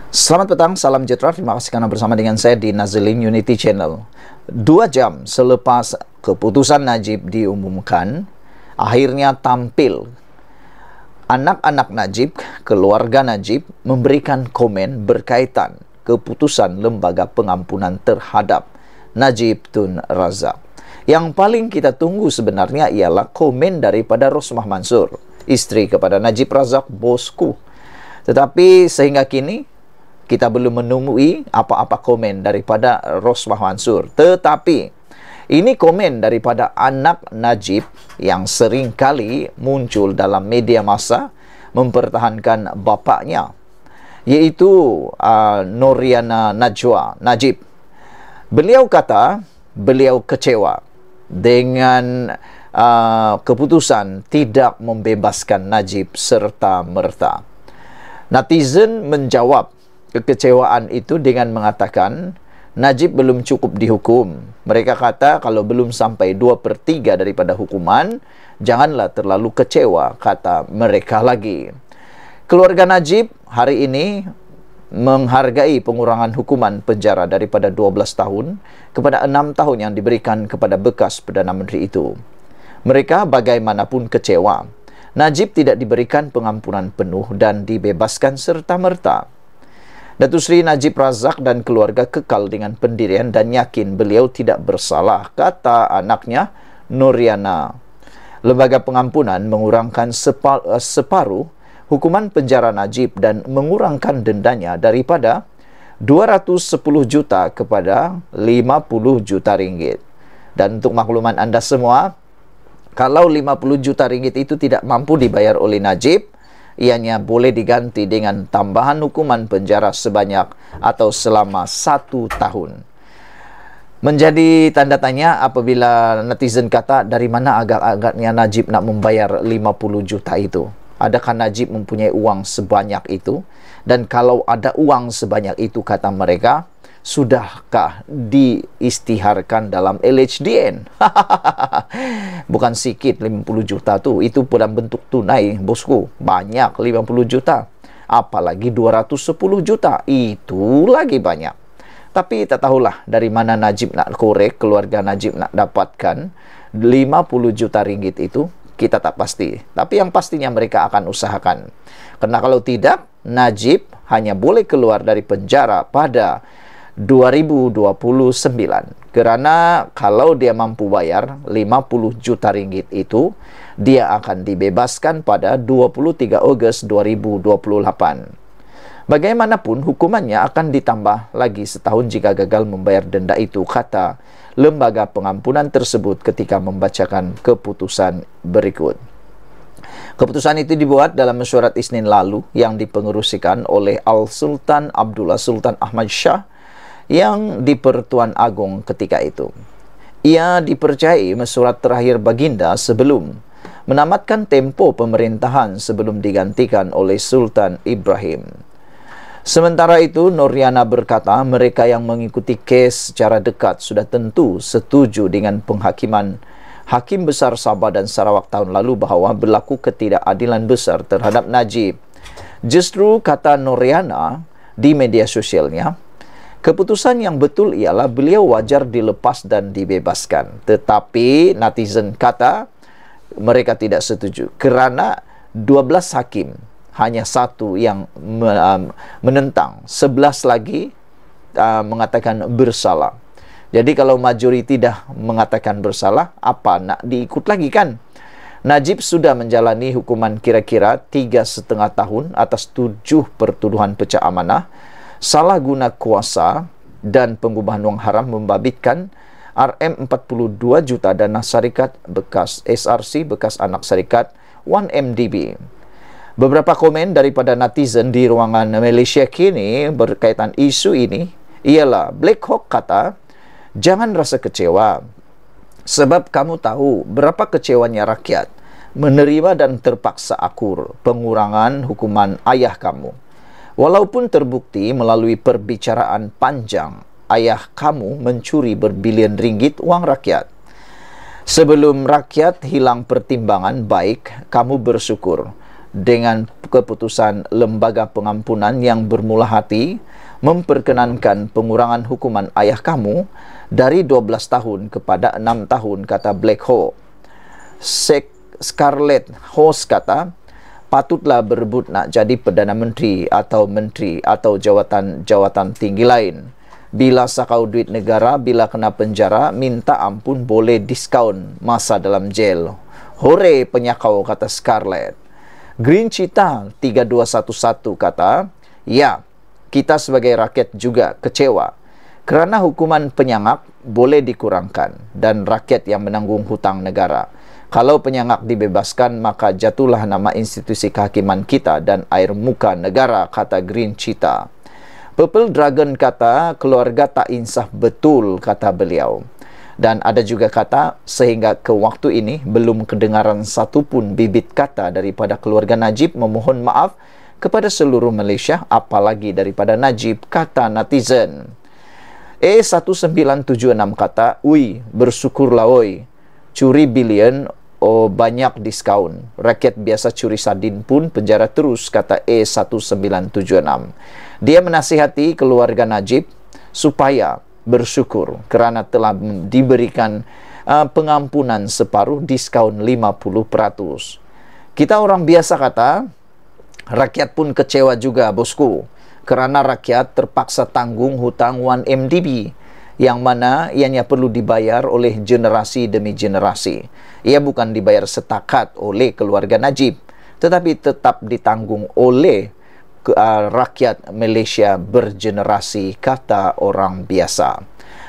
Selamat petang, salam sejahtera. Terima kasih karena bersama dengan saya di Nazilin Unity Channel. 2 jam selepas keputusan Najib diumumkan, akhirnya tampil anak-anak Najib, keluarga Najib, memberikan komen berkaitan keputusan Lembaga Pengampunan terhadap Najib Tun Razak. Yang paling kita tunggu sebenarnya ialah komen daripada Rosmah Mansur, isteri kepada Najib Razak, bosku. Tetapi sehingga kini kita belum menemui apa-apa komen daripada Rosmah Mansur. Tetapi ini komen daripada anak Najib yang sering kali muncul dalam media massa mempertahankan bapaknya, yaitu Noriana Najwa Najib. Beliau kata beliau kecewa dengan keputusan tidak membebaskan Najib serta-merta. Netizen menjawab kekecewaan itu dengan mengatakan Najib belum cukup dihukum. Mereka kata kalau belum sampai 2/3 daripada hukuman, janganlah terlalu kecewa, kata mereka lagi. Keluarga Najib hari ini menghargai pengurangan hukuman penjara daripada 12 tahun kepada 6 tahun yang diberikan kepada bekas Perdana Menteri itu. Mereka bagaimanapun kecewa. Najib tidak diberikan pengampunan penuh dan dibebaskan serta-merta. Datuk Seri Najib Razak dan keluarga kekal dengan pendirian dan yakin beliau tidak bersalah, kata anaknya Noriana. Lembaga pengampunan mengurangkan separuh hukuman penjara Najib dan mengurangkan dendanya daripada 210 juta kepada 50 juta ringgit. Dan untuk makluman anda semua, kalau 50 juta ringgit itu tidak mampu dibayar oleh Najib, ianya boleh diganti dengan tambahan hukuman penjara sebanyak atau selama 1 tahun. Menjadi tanda tanya apabila netizen kata dari mana agak-agaknya Najib nak membayar 50 juta itu. Adakah Najib mempunyai uang sebanyak itu? Dan kalau ada uang sebanyak itu, kata mereka, sudahkah diistiharkan dalam LHDN? Bukan sikit 50 juta tu. Itu dalam bentuk tunai, bosku. Banyak 50 juta. Apalagi 210 juta. Itu lagi banyak. Tapi tak tahulah dari mana Najib nak korek, keluarga Najib nak dapatkan 50 juta ringgit itu. Kita tak pasti. Tapi yang pastinya mereka akan usahakan. Karena kalau tidak, Najib hanya boleh keluar dari penjara pada 2029. Kerana kalau dia mampu bayar 50 juta ringgit itu, dia akan dibebaskan pada 23 Ogos 2028. Bagaimanapun hukumannya akan ditambah lagi setahun jika gagal membayar denda itu, kata lembaga pengampunan tersebut ketika membacakan keputusan berikut. Keputusan itu dibuat dalam mesyuarat Isnin lalu yang dipengerusikan oleh Al-Sultan Abdullah Sultan Ahmad Shah yang di-Pertuan Agong ketika itu. Ia dipercayai mesyuarat terakhir baginda sebelum menamatkan tempo pemerintahan sebelum digantikan oleh Sultan Ibrahim. Sementara itu, Noriana berkata mereka yang mengikuti kes secara dekat sudah tentu setuju dengan penghakiman Hakim Besar Sabah dan Sarawak tahun lalu bahawa berlaku ketidakadilan besar terhadap Najib. Justru, kata Noriana di media sosialnya, keputusan yang betul ialah beliau wajar dilepas dan dibebaskan. Tetapi netizen kata mereka tidak setuju kerana 12 hakim hanya satu yang menentang, 11 lagi mengatakan bersalah. Jadi kalau majoriti dah mengatakan bersalah, apa nak diikut lagi kan? Najib sudah menjalani hukuman kira-kira 3,5 tahun atas 7 pertuduhan pecah amanah, salah guna kuasa dan pengubahan wang haram membabitkan RM42 juta dana syarikat bekas SRC, bekas anak syarikat 1MDB. Beberapa komen daripada netizen di ruangan Malaysia kini berkaitan isu ini ialah Black Hawk kata, jangan rasa kecewa sebab kamu tahu berapa kecewanya rakyat menerima dan terpaksa akur pengurangan hukuman ayah kamu. Walaupun terbukti melalui perbicaraan panjang, ayah kamu mencuri berbilion ringgit wang rakyat. Sebelum rakyat hilang pertimbangan baik, kamu bersyukur dengan keputusan lembaga pengampunan yang bermula hati memperkenankan pengurangan hukuman ayah kamu dari 12 tahun kepada 6 tahun, kata Black Hawk. Scarlett Host kata, patutlah berebut nak jadi Perdana Menteri atau jawatan tinggi lain. Bila sakau duit negara, bila kena penjara, minta ampun boleh diskaun masa dalam jail. Hore penyakau, kata Scarlett. Green Cheetah 3211 kata, ya, kita sebagai rakyat juga kecewa kerana hukuman penyangak boleh dikurangkan dan rakyat yang menanggung hutang negara. Kalau penyangak dibebaskan, maka jatuhlah nama institusi kehakiman kita dan air muka negara, kata Green Cheetah. Purple Dragon kata, keluarga tak insaf betul, kata beliau. Dan ada juga kata, sehingga ke waktu ini belum kedengaran satu pun bibit kata daripada keluarga Najib memohon maaf kepada seluruh Malaysia, apalagi daripada Najib, kata netizen. A1976 kata, ui, bersyukurlah oi, curi bilion banyak diskaun. Rakyat biasa curi sardin pun penjara terus, kata A1976. Dia menasihati keluarga Najib supaya bersyukur kerana telah diberikan pengampunan separuh, diskaun 50%. Kita orang biasa kata, rakyat pun kecewa juga, bosku, kerana rakyat terpaksa tanggung hutang 1MDB yang mana ianya perlu dibayar oleh generasi demi generasi. Ia bukan dibayar setakat oleh keluarga Najib, tetapi tetap ditanggung oleh rakyat Malaysia bergenerasi, kata orang biasa.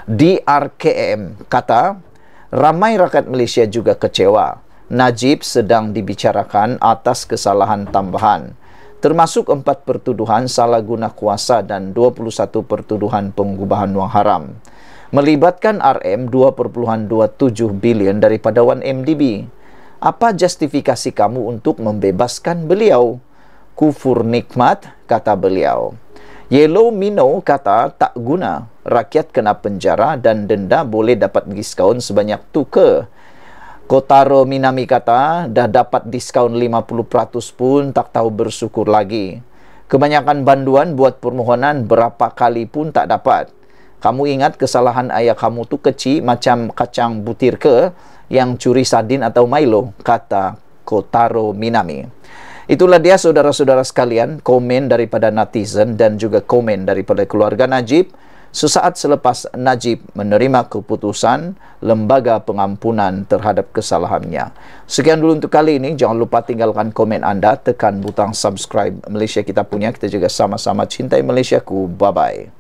DRKM kata, ramai rakyat Malaysia juga kecewa. Najib sedang dibicarakan atas kesalahan tambahan, termasuk 4 pertuduhan salah guna kuasa dan 21 pertuduhan pengubahan wang haram, melibatkan RM 2.27 bilion daripada 1MDB. Apa justifikasi kamu untuk membebaskan beliau? Kufur nikmat, kata beliau. Yellow Mino kata, tak guna, rakyat kena penjara dan denda boleh dapat diskaun sebanyak tu ke? Kotaro Minami kata, dah dapat diskaun 50% pun tak tahu bersyukur lagi. Kebanyakan banduan buat permohonan berapa kali pun tak dapat. Kamu ingat kesalahan ayah kamu tu kecil macam kacang butir ke yang curi sardin atau Milo, kata Kotaro Minami. Itulah dia saudara-saudara sekalian, komen daripada netizen dan juga komen daripada keluarga Najib sesaat selepas Najib menerima keputusan lembaga pengampunan terhadap kesalahannya. Sekian dulu untuk kali ini. Jangan lupa tinggalkan komen anda, tekan butang subscribe. Malaysia kita punya, kita juga sama-sama cintai Malaysiaku. Bye-bye.